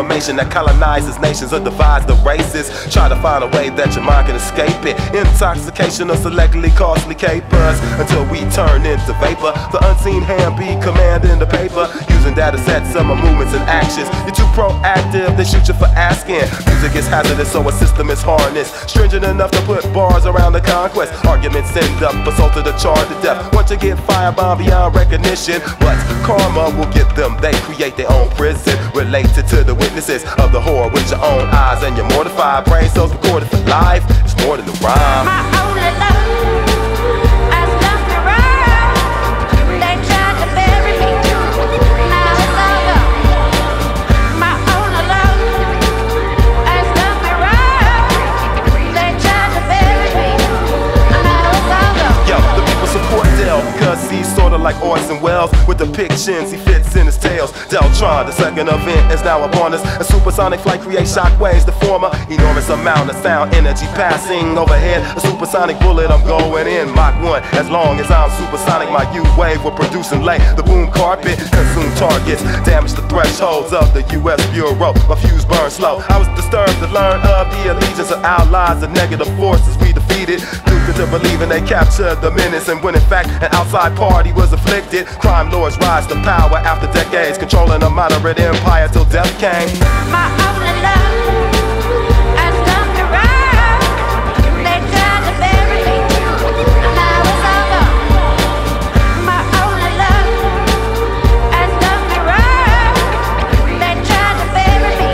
information that colonizes nations or divides the races. Try to find a way that your mind can escape it. Intoxication or selectively costly capers until we turn into vapor. The unseen hand be commanding the paper, using data sets of my movements and actions. You're too proactive, they shoot you for asking. Music is hazardous, so a system is harnessed, stringent enough to put bars around the conquest. Arguments end up assaulted or charged to death. Once you get firebombed beyond recognition, but karma will get them. They create their own prison, related to the witnesses of the horror with your own eyes and your mortified brain cells recorded for life. It's more than a rhyme. My only love has done me wrong. They tried to bury me, now it's all gone. My only love has done me wrong. They tried to bury me, now it's all gone. Yo, the people support Dell because he's sorta like Orson Welles with depictions he fits in his tales. Deltron, the second event, is now upon us. A supersonic flight creates shockwaves, the former enormous amount of sound energy passing overhead. A supersonic bullet, I'm going in Mach 1. As long as I'm supersonic, my U-wave will produce and lay the boom carpet, consume targets, damage the thresholds of the U.S. Bureau. My fuse burns slow. I was disturbed to learn of the allegiance of allies, the negative forces we defeated. Duped to believing they captured the menace, and when in fact an outside party was afflicted. Crime lords rise to power after decades, controlling a moderate empire till death came. My only love has done me wrong. They tried to bury me, now it's all gone. My only love has done me wrong. They tried to bury me,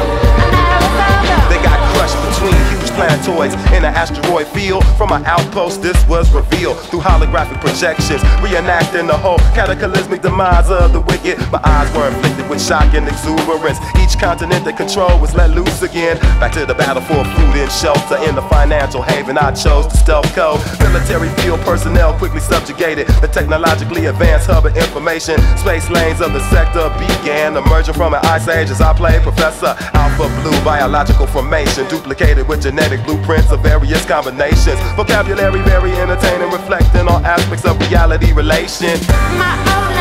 now it's all gone. They got crushed between huge planetoids in an asteroid field. From my outpost, this was revealed through holographic projections, reenacting the whole cataclysmic demise of the wicked. My eyes were inflicted with shock and exuberance. Each continent they control was let loose again. Back to the battle for food and shelter in the financial haven I chose to stealth code. Military field personnel quickly subjugated the technologically advanced hub of information. Space lanes of the sector began emerging from an ice age as I played Professor Alpha Blue. Biological formation duplicated with genetic blueprints of various combinations. Vocabulary very entertaining, reflecting all aspects of reality relation. My only